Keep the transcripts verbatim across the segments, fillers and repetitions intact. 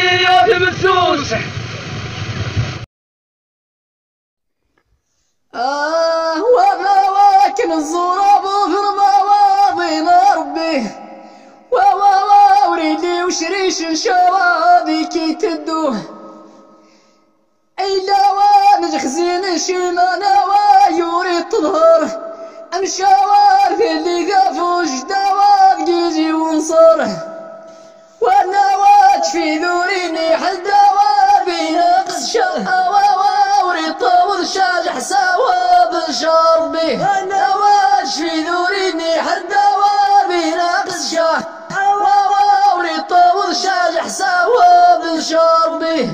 يا تمسوس. آه ومواكن الزراب في المواضين ربي وواوا وريدي وشريش شوادي كي تدوه إلا ونجخزين شيمانا ويوري تظهر أمشاوار في اللي قافوش دواب جيجي ونصره والنوات في ذوريني حل دوابي نقص شاوا وري طاول شاجح سوا بالشربي والنوات في ذوريني حل دوابي نقص شاوا وري طاول شاجح سوا بالشربي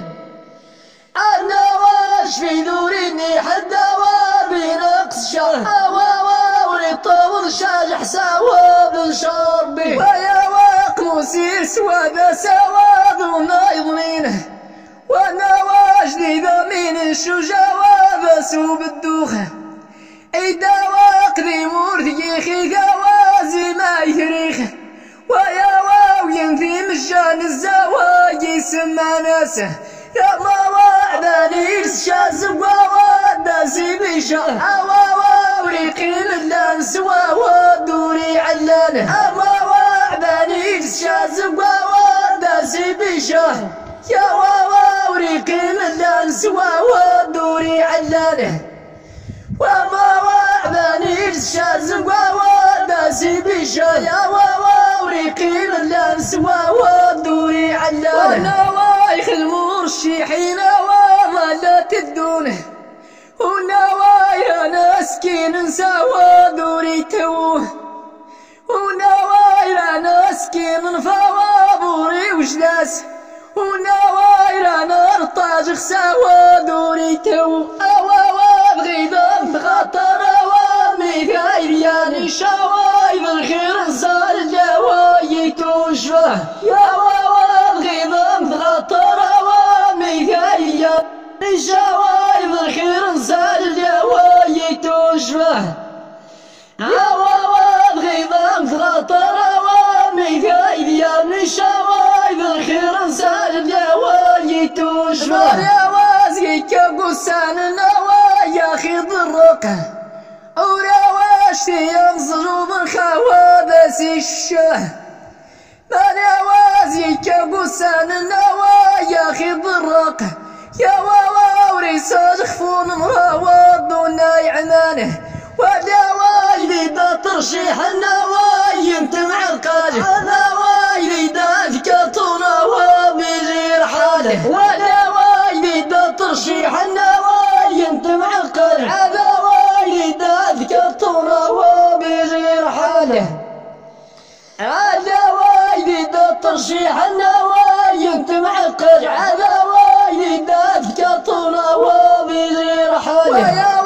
النوات في ذوريني حل دوابي نقص شاوا وري طاول شاجح سوا بالشربي موسيس وذا سواد ونايضنينه وانا جديدة من الشجاع وبسوب الدوخة ايدا واقدي مورثي خي غوازي ما يريخه ويا واوين في مجان الزواجي سما ناسه يا الله وعداني الشاز ووادا سيبي شاه واوري قيل اللانس وودوري علانه بني الشاز ووادا سيبي شاه يا واوا وريقي اللانس وودوري علانه وما بني الشاز ووادا سيبي شاه يا واوا وريقي اللانس وودوري علانه وانا وايخ المرشحين وما لا تدونه ونوايا ناسكين نساوى دوري توه ونوايا ناسكين فوابوري وجلاس ونوايا نرطاج خساوى دوري تو أواوا بغيضان خطر أوامي غايرياني شواي بالخير نزار جواي توشفه يا واوا بغيضان خطر أوامي غايرياني شواي بالخير نزار جواي توشفه يا واوا بغيضان خطر أوامي غايرياني شواي بالخير نزار جواي توشفه يا وازيك قسان النوايا خيض الرقه ورواشتي ينزلوا من خوابس الشه من يوازيك قسان النوايا خيض الرقه يا واوا وريساج خفون مراوض وناي عمانه ولا وايلي دا ترشيح النواي انت معقاله هذا وايلي دا ذكرتنا وبيجي حاله ولا وايلي دا ترشيح النواي انت معقاله هذا وايلي دا ذكرتنا وبيجي حاله هذا وايلي دا ترشيح النواي انت معقاله هذا وايلي دا ذكرتنا وبيجي حاله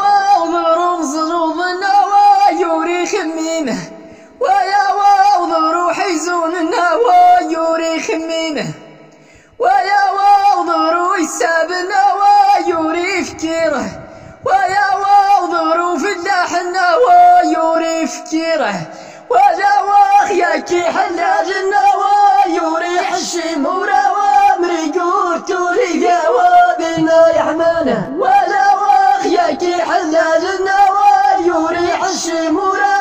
خميمه ويا واو روحي زون النوا يوري خميمه ويا واو روحي ساب النوا يوري فكيره ويا واو روح فلاح النوا يوري فكيره ولا واخ ياكي حلاج النوا يوري حشيم وروا مريقور توري جوابنا يا حمانه ولا واخ ياكي حلاج النوا يوري حشيم وروا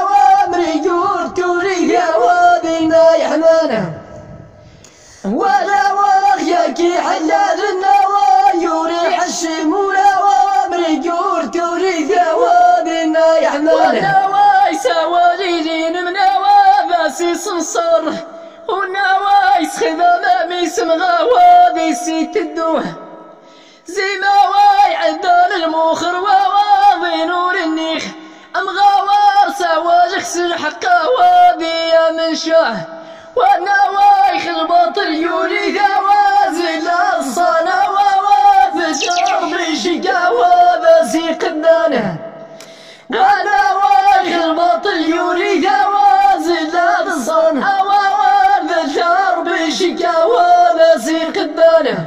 ولا واخياكي حلال النوا يوري حشيم ولا وامري جور توري ثوابنا يا حمانه ولا وايس واليلين من واباسي صنصر ونوايس خذا ميس مغاوادي سيت الدوه زي ما واي عدال الموخر وواضي نور النيخ امغاوار سواجخ سلحق وادي يا من شاه والنوايخ الباطل يوري غوازل الصنا ووافجر بشقا وبزي قدانه والنوايخ الباطل يوري غوازل الصنا ووافجر بشقا وبزي قدانه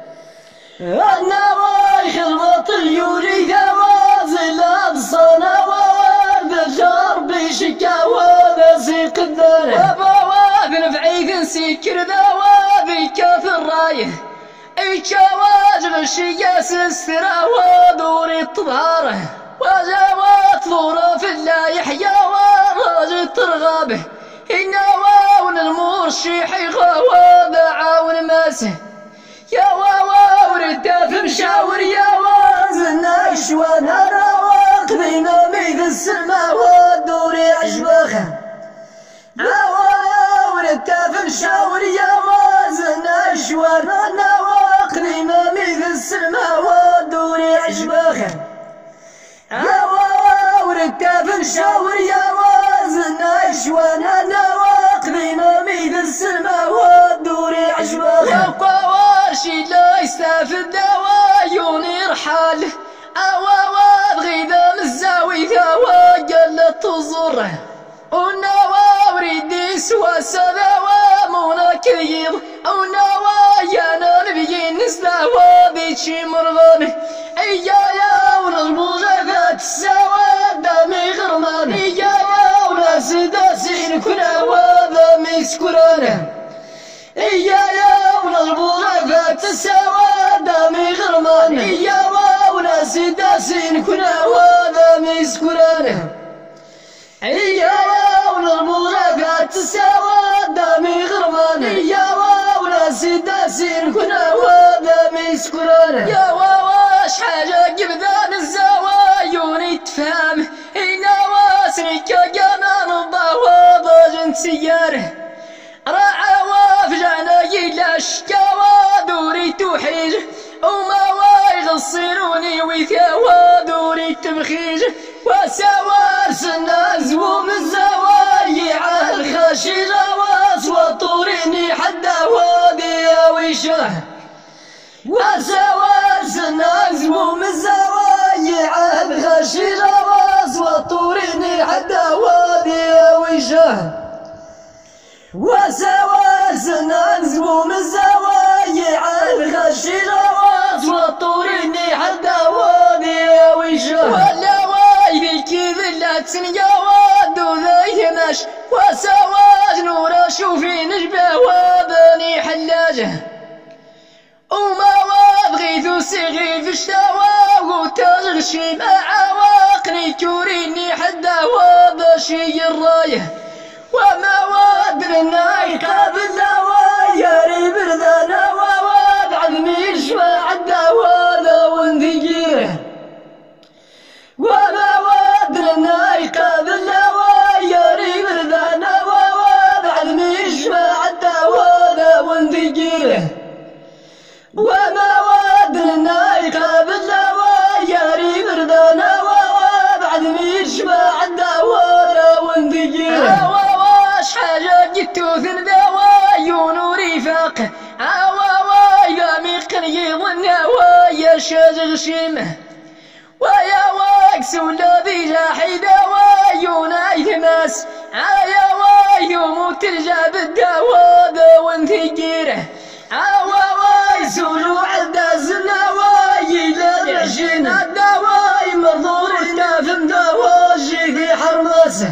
النوايخ الباطل يوري غوازل الصنا ووافجر بشقا وبزي قدانه نفعي سكر ذوابي كاف الرايه ويتشاوج غشية سسترا ودوري الطبارة وجاوات ظورة في الله يحيى وراجل ترغابه إناوى المرشح يغوى بعاون ماسه يا واوا وردا في مشاور يا وازنا يشوانا راقبينا ميد السما ودوري عجباخه يا واوا وردا في مشاور يا وازنا يشوانا راقبينا ميد السما ودوري عجباخه يا واوا وردا في مشاور يا وازنا يشوانا راقبينا ميد السما ودوري عجباخه شي لا يستافد وعيوني رحال أواوا بغيدا مزاوي ثوا قال تزره ونوا وريدي سوا سذا ومونا كيض ونوا يانا نبي نسلاوا بيتشي مرغان إيايا ونغبو غذات السوا دامي غرمان إيايا وناس داسين كنا وذامي سكرانه إيايا ونغبو غذات السوا دامي غرمان إيايا وناس داسين كنا وذامي سكرانه إيايا ونغبو غذات السوا دامي غرمان إيايا وناس داسين كنا وذامي سكرانه يا واش حاجة قبذان الزوايوني تفهم إنا واسريكا قانا نضاوا ضاجن سياره راعى وافجانا يلا شكاوى دوري توحيج وما وايغصينوني ويثاوى دوري تبخيج وسوار سنا زوم الزواي عال خاشي غواص وطوريني حدا وادي ويشه وسوار سنا زوم الزواي عال خاشي غواص وطوريني حدا وادي ويشه وسوا سنان زوم الزوايا عال غشي غواص وطوريني حدا وادي ويشه ولا وايدي كذ لا تنيا وادو ذي مش وسوا نورا شوفي نجبه وبني حلاجه وما وابغيثو صغير في الشتاوى وتغشي مع عواقني كوريني حدا وبشي الرايه وما وادرنا يقابل يا ريب ردانا وابعد ميش وعدا ولا وندقيره وما وادرنا يقابل يا ريب ردانا وابعد ميش وعدا ولا وندقيره وما وادرنا يقابل يا ريب ردانا وابعد ميش وعدا ولا وندقيره حاجة جتو ثندا وعيون ورفاق عوا إذا ميقن يظن ويا شاج غشيمه ويا واكس ولا بيجا حيدا وعيون ايثماس عيا ويوم ترجع بالدوا ذا ثقيره عوا ويسولو عدا زنا ويلا العشين الدواي مرضور التافم دواجي في حرماسه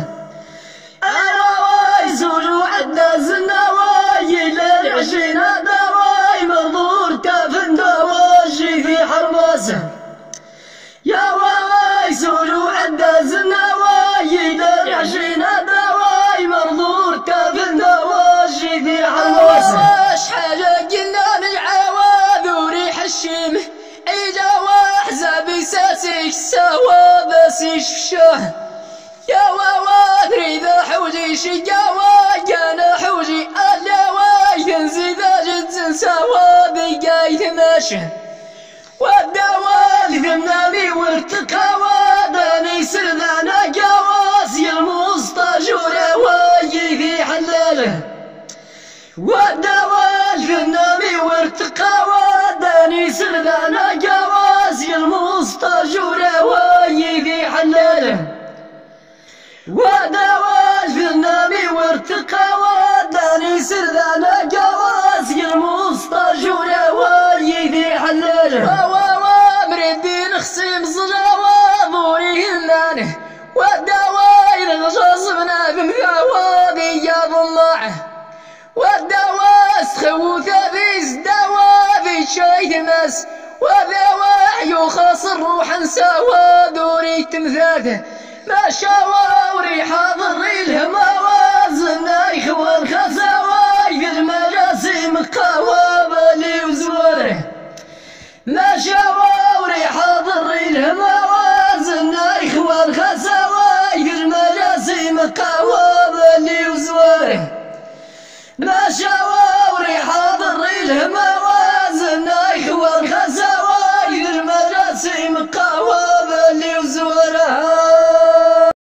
يزولو عدا زناواي للعشرين دواي مرضور تافن دواجي في حرماسه يا واي زولو عدا زناواي للعشرين دواي مرضور تافن دواجي في حرماسه واش حاجة قلنا نجعوا ذوري حشيم ايجا واحزابي ساسيش سوا باسيش فشاه يا واوا تريد حوجي شقاوا جانا حوجي ألاوا ينزي ذا جد سوا بقاي ثماشه والدوا لذمنامي وارتقاوا داني سرذانا قواسي الموسطى جورا واي في حلاله والدوا لذمنامي وارتقاوا داني سرذانا قواسي الموسطى جورا واي في حلاله ودواج في النبي وارتقى وداني سردانا جواسي الموسطى جورا ويدي حلاله ومريدي نخصم صجا وضوري المانه والدواي نغصصبنا بمثاوابي يا ضماعه والدواس خوثة بيز دوابي شايد مس وذا وحي خاص الروح سوا دوري تمثاله ما شاوى وريح ضري الهما وازنا إخوان خساوى المجاسم قوابلي وزوره ما شاوى وريح ضري الهما وازنا إخوان خساوى المجاسم قوابلي وزوره ما شاوى وريح ضري الهما